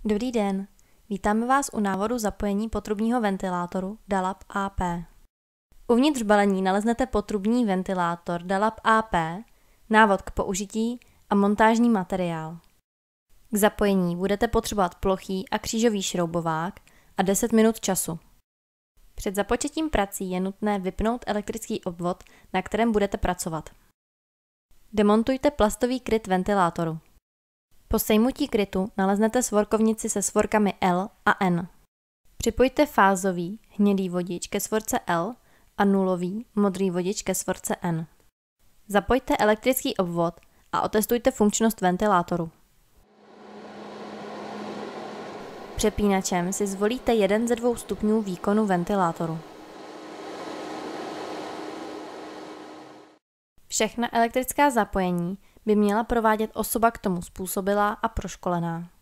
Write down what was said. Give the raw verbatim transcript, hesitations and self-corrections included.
Dobrý den, vítáme vás u návodu zapojení potrubního ventilátoru D A L A P A P. Uvnitř balení naleznete potrubní ventilátor D A L A P A P, návod k použití a montážní materiál. K zapojení budete potřebovat plochý a křížový šroubovák a deset minut času. Před započetím prací je nutné vypnout elektrický obvod, na kterém budete pracovat. Demontujte plastový kryt ventilátoru. Po sejmutí krytu naleznete svorkovnici se svorkami L a N. Připojte fázový hnědý vodič ke svorce L a nulový modrý vodič ke svorce N. Zapojte elektrický obvod a otestujte funkčnost ventilátoru. Přepínačem si zvolíte jeden ze dvou stupňů výkonu ventilátoru. Všechna elektrická zapojení by měla provádět osoba k tomu způsobilá a proškolená.